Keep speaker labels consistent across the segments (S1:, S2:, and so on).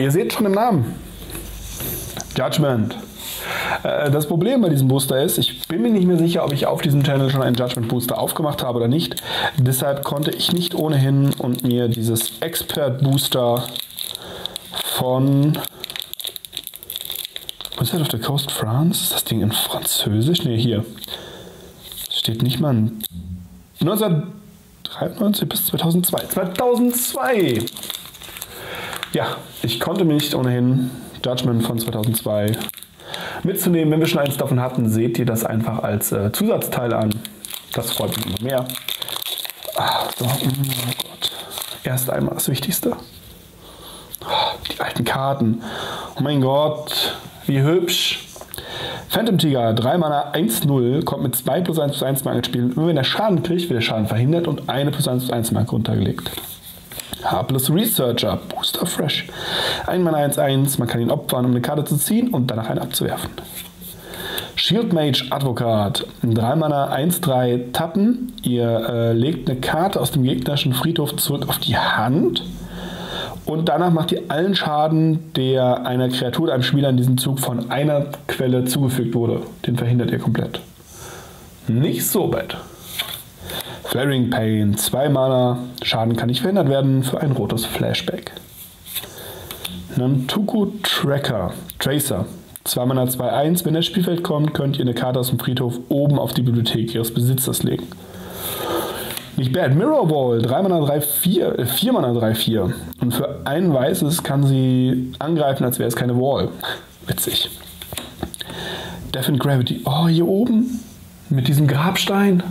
S1: ihr seht schon im Namen. Judgment. Das Problem bei diesem Booster ist, ich bin mir nicht mehr sicher, ob ich auf diesem Channel schon einen Judgment Booster aufgemacht habe oder nicht. Deshalb konnte ich nicht ohnehin und mir dieses Expert Booster von Wizard of the Coast France, ist das Ding in Französisch? Ne, hier. Steht nicht mal 1993 bis 2002. 2002! Ja, ich konnte mir nicht ohnehin Judgment von 2002 mitzunehmen. Wenn wir schon eins davon hatten, seht ihr das einfach als Zusatzteil an. Das freut mich immer mehr. So, oh Gott. Erst einmal das Wichtigste. Die alten Karten. Oh mein Gott, wie hübsch. Phantom Tiger, 3 Mana, 1/0, kommt mit 2 +1/1 Marken gespielt. Immer wenn er Schaden kriegt, wird der Schaden verhindert und eine +1/1 Marke runtergelegt. H+ Researcher, Booster Fresh. 1 Mana 1/1, man kann ihn opfern, um eine Karte zu ziehen und danach eine abzuwerfen. Shield Mage Advokat, 3 Mana 1/3, tappen. Ihr legt eine Karte aus dem gegnerischen Friedhof zurück auf die Hand. Und danach macht ihr allen Schaden, der einer Kreatur oder einem Spieler in diesem Zug von einer Quelle zugefügt wurde. Den verhindert ihr komplett. Nicht so bad. Flaring Pain, 2 Mana, Schaden kann nicht verhindert werden für ein rotes Flashback. Nantuko Tracer, 2 Mana 2/1, wenn das Spielfeld kommt, könnt ihr eine Karte aus dem Friedhof oben auf die Bibliothek ihres Besitzers legen. Nicht bad. Mirror Wall, 3 Mana 3/4, 4 Mana 3/4. Und für ein weißes kann sie angreifen, als wäre es keine Wall. Witzig. Death and Gravity. Oh, hier oben. Mit diesem Grabstein.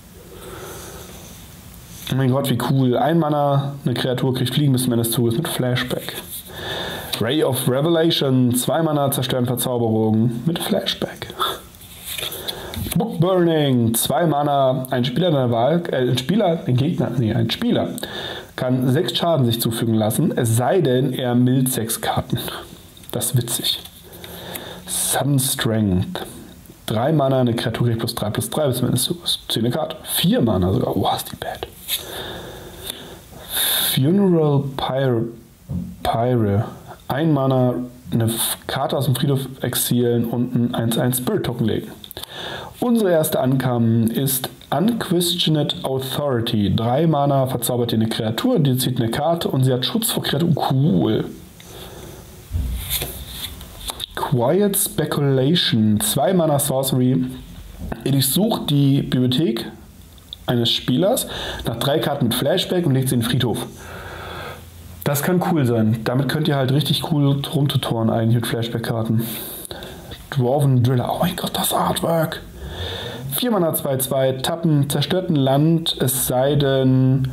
S1: Oh mein Gott, wie cool. 1 Mana, eine Kreatur kriegt Fliegen bis zum Ende des Zuges mit Flashback. Ray of Revelation, 2 Mana, zerstören Verzauberung mit Flashback. Book Burning, 2 Mana, ein Spieler deiner Wahl, ein Spieler kann 6 Schaden sich zufügen lassen, es sei denn, er mild 6 Karten. Das ist witzig. Sudden Strength, 3 Mana, eine Kreatur kriegt +3/+3 bis zum Ende des Zuges. 10 eine Karte, 4 Mana sogar, oh, ist die bad. Funeral Pyre, 1 Mana, eine Karte aus dem Friedhof exilen und ein 1/1 Spirit Token legen. Unsere erste Ankommen ist Unquestioned Authority. 3 Mana, verzaubert ihr eine Kreatur, die zieht eine Karte und sie hat Schutz vor Kreaturen. Cool. Quiet Speculation. 2 Mana Sorcery. Ihr durchsucht die Bibliothek eines Spielers nach 3 Karten mit Flashback und legt sie in den Friedhof. Das kann cool sein. Damit könnt ihr halt richtig cool rumtutoren eigentlich mit Flashback-Karten. Dwarven Driller. Oh mein Gott, das Artwork. 4 Mana 2/2, tappen, zerstört ein Land, es sei denn,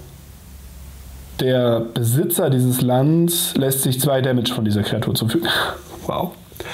S1: der Besitzer dieses Lands lässt sich 2 Damage von dieser Kreatur zufügen. Wow.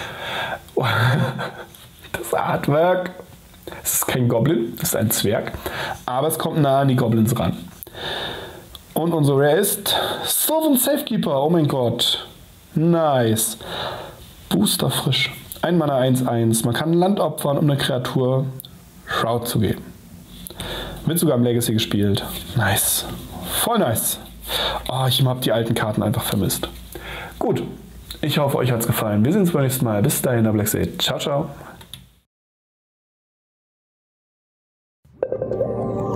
S1: Das Artwork. Es ist kein Goblin, es ist ein Zwerg, aber es kommt nah an die Goblins ran. Und unsere Rare ist Sylvan Safekeeper. Oh mein Gott. Nice. Booster frisch. 1 Mana 1/1. Man kann ein Land opfern, um eine Kreatur Shroud zu geben. Wird sogar im Legacy gespielt. Nice. Voll nice. Oh, ich habe die alten Karten einfach vermisst. Gut. Ich hoffe, euch hat es gefallen. Wir sehen uns beim nächsten Mal. Bis dahin, der Black Sage. Ciao, ciao.